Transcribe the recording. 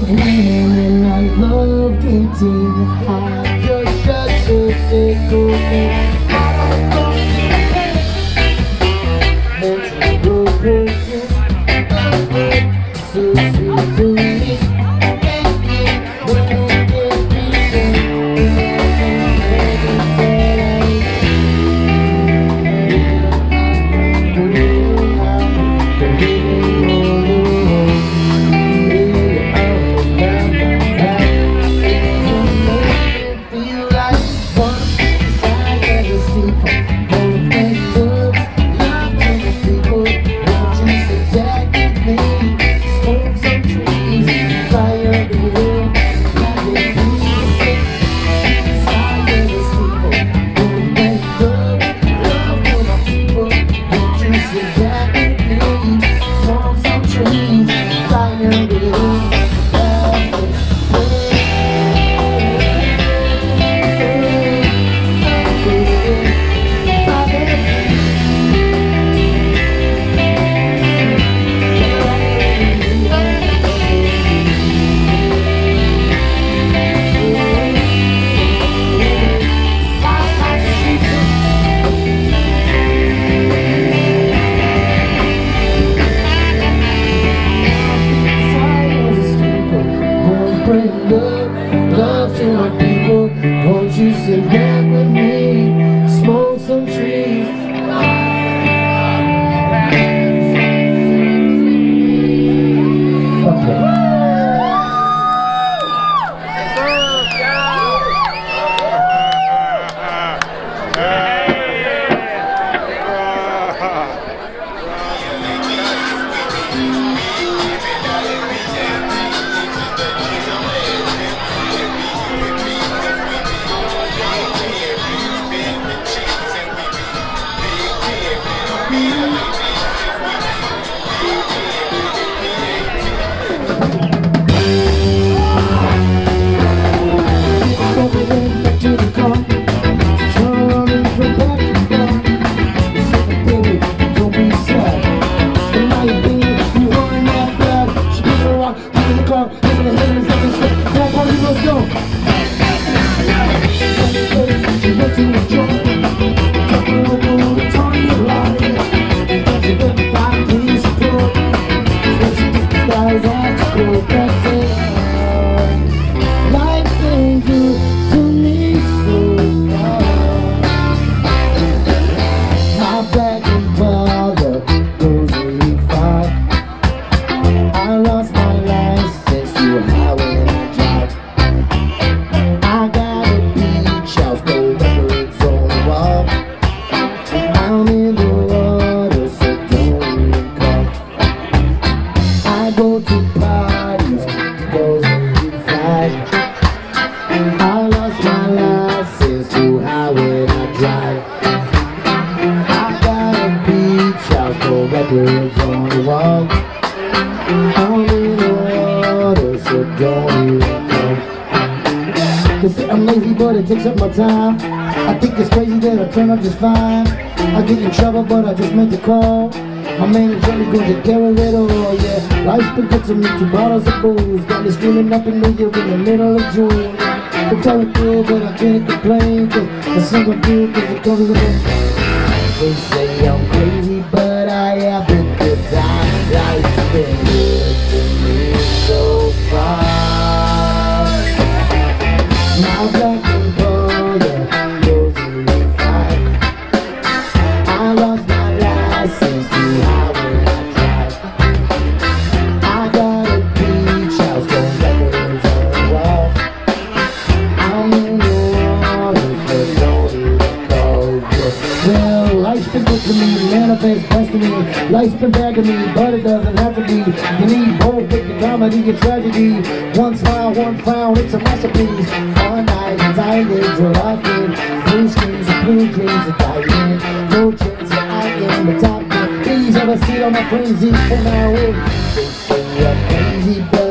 And I love getting high. You're such a fickle thing. Mentally broken, so sweet to me. Love to my people, won't you sit back with me, smoke some trees. Records on the wall. I'm in the water, so don't even come. They say I'm lazy, but it takes up my time. I think it's crazy that I turn out just fine. I get in trouble, but I just meant to call. My man is really gonna take care of it all, yeah. Life's been good to me, 2 bottles of booze. Got me screaming up in the year in the middle of June. It's going through, but I can't complain, cause the sun gon' do, cause it comes with it. They say I'm crazy, but I have a good time. Life's been good to me so far. My black and brother goes really fine. I lost my license to highway I drive. I got a beach house, got records on the wall. I'm in the water, so don't even call. Well, life's been good to me, manifest best to me. Life's been bad to me, but it doesn't have to be. You need both with the comedy and tragedy. One smile, one frown, it's a masterpiece. One night, anxiety till I get blue screens and blue dreams of dying. No chance that I am the top. Please have a seat on my frenzy for now. They say I'm crazy, but